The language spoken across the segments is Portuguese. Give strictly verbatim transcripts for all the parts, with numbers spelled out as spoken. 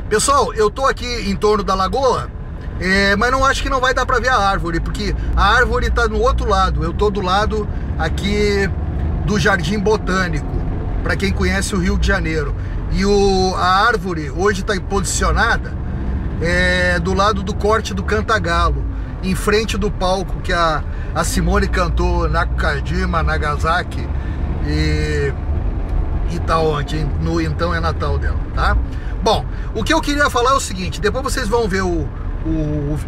Pessoal, eu tô aqui em torno da lagoa, é, mas não acho que não vai dar pra ver a árvore, porque a árvore tá no outro lado. Eu tô do lado aqui do Jardim Botânico, pra quem conhece o Rio de Janeiro. E o, a árvore hoje tá posicionada é, do lado do corte do Cantagalo, em frente do palco que a, a Simone cantou Nakajima, Nagasaki e, e tal, onde no Então é Natal dela, tá? Bom, o que eu queria falar é o seguinte, depois vocês vão ver o, o,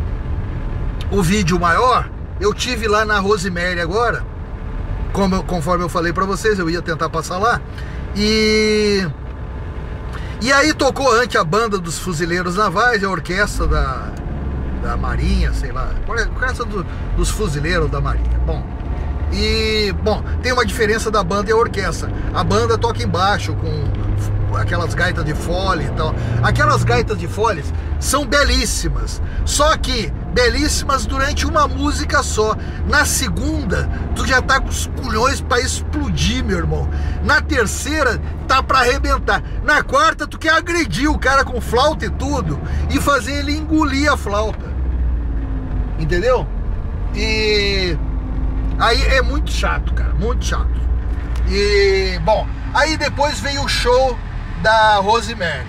o vídeo maior. Eu tive lá na Rosemary agora, como, conforme eu falei pra vocês, eu ia tentar passar lá. E, e aí tocou antes a banda dos Fuzileiros Navais, a orquestra da, da Marinha, sei lá, a orquestra do, dos Fuzileiros da Marinha. Bom, e, bom, tem uma diferença da banda e a orquestra. A banda toca embaixo com aquelas gaitas de fole e tal. Aquelas gaitas de foles são belíssimas, só que belíssimas durante uma música só. Na segunda, tu já tá com os culhões pra explodir, meu irmão. Na terceira, tá pra arrebentar. Na quarta, tu quer agredir o cara com flauta e tudo e fazer ele engolir a flauta. Entendeu? E aí é muito chato, cara, muito chato. E, bom, aí depois veio o show da Rosemary.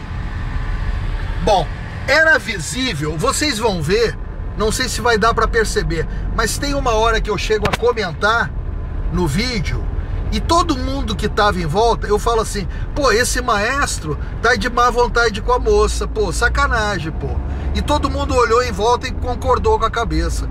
Bom, era visível, vocês vão ver, não sei se vai dar pra perceber, mas tem uma hora que eu chego a comentar no vídeo e todo mundo que tava em volta, eu falo assim, pô, esse maestro tá de má vontade com a moça, pô, sacanagem, pô. E todo mundo olhou em volta e concordou com a cabeça.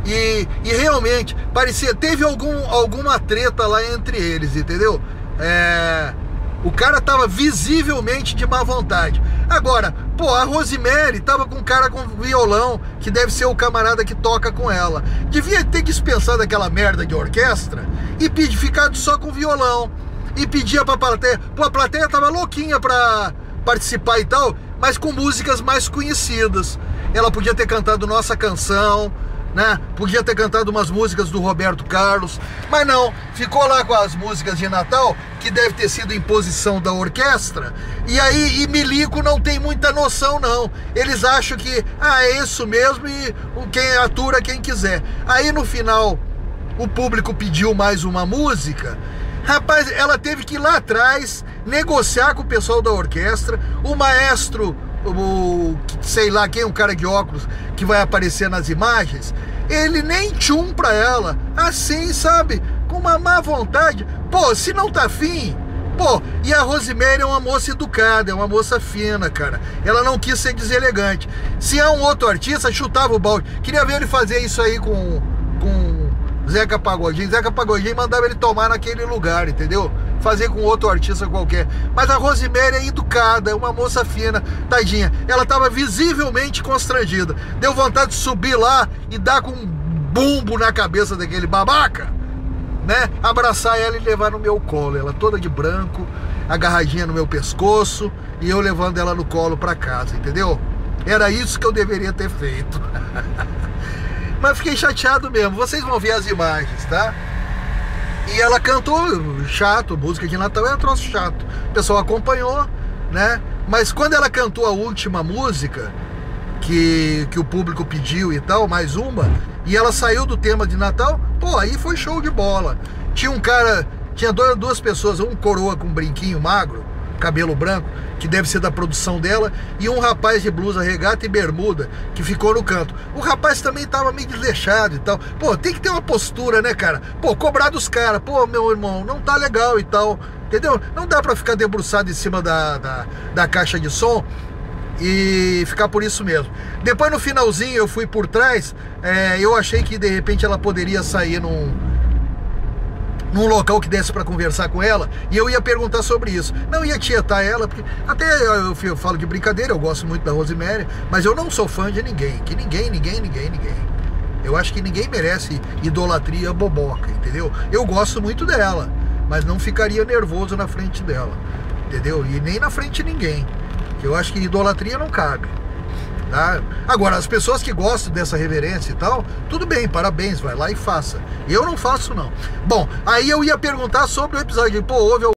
E, e realmente, parecia, teve algum, alguma treta lá entre eles, entendeu? É... O cara tava visivelmente de má vontade. Agora, pô, a Rosemary tava com um cara com violão, que deve ser o camarada que toca com ela. Devia ter dispensado aquela merda de orquestra e pedir, ficado só com violão. E pedia pra plateia. Pô, a plateia tava louquinha pra participar e tal, mas com músicas mais conhecidas. Ela podia ter cantado Nossa Canção, né? Podia ter cantado umas músicas do Roberto Carlos, mas não, ficou lá com as músicas de Natal, que deve ter sido imposição da orquestra. E aí, e milico não tem muita noção não, eles acham que, ah, é isso mesmo e quem atura quem quiser. Aí no final, o público pediu mais uma música. Rapaz, ela teve que ir lá atrás, negociar com o pessoal da orquestra, o maestro, o, sei lá quem, um cara de óculos que vai aparecer nas imagens, ele nem tchum pra ela, assim, sabe, com uma má vontade. Pô, se não tá afim, pô, e a Rosemary é uma moça educada, é uma moça fina, cara, ela não quis ser deselegante. Se é um outro artista, chutava o balde. Queria ver ele fazer isso aí com, com Zeca Pagodinho. Zeca Pagodinho mandava ele tomar naquele lugar, entendeu? Fazer com outro artista qualquer. Mas a Rosemary é educada, é uma moça fina, tadinha. Ela estava visivelmente constrangida. Deu vontade de subir lá e dar com um bumbo na cabeça daquele babaca, né? Abraçar ela e levar no meu colo. Ela toda de branco, agarradinha no meu pescoço, e eu levando ela no colo pra casa, entendeu? Era isso que eu deveria ter feito. Mas fiquei chateado mesmo. Vocês vão ver as imagens, tá? E ela cantou chato, música de Natal é um troço chato. O pessoal acompanhou, né? Mas quando ela cantou a última música que, que o público pediu e tal, mais uma, e ela saiu do tema de Natal, pô, aí foi show de bola. Tinha um cara, tinha duas, duas pessoas, um coroa com um brinquinho magro, cabelo branco, que deve ser da produção dela, e um rapaz de blusa, regata e bermuda, que ficou no canto. O rapaz também tava meio desleixado e tal. Pô, tem que ter uma postura, né, cara? Pô, cobrar dos caras. Pô, meu irmão, não tá legal e tal, entendeu? Não dá pra ficar debruçado em cima da, da, da caixa de som e ficar por isso mesmo. Depois no finalzinho eu fui por trás, é, eu achei que de repente ela poderia sair num num local que desse para conversar com ela, e eu ia perguntar sobre isso. Não ia tietar ela, porque até eu, eu falo de brincadeira, eu gosto muito da Rosemary, mas eu não sou fã de ninguém, que ninguém, ninguém, ninguém, ninguém. Eu acho que ninguém merece idolatria boboca, entendeu? Eu gosto muito dela, mas não ficaria nervoso na frente dela, entendeu? E nem na frente de ninguém, que eu acho que idolatria não cabe. Tá? Agora, as pessoas que gostam dessa reverência e tal, tudo bem, parabéns, vai lá e faça. Eu não faço não. Bom, aí eu ia perguntar sobre o episódio, pô, houve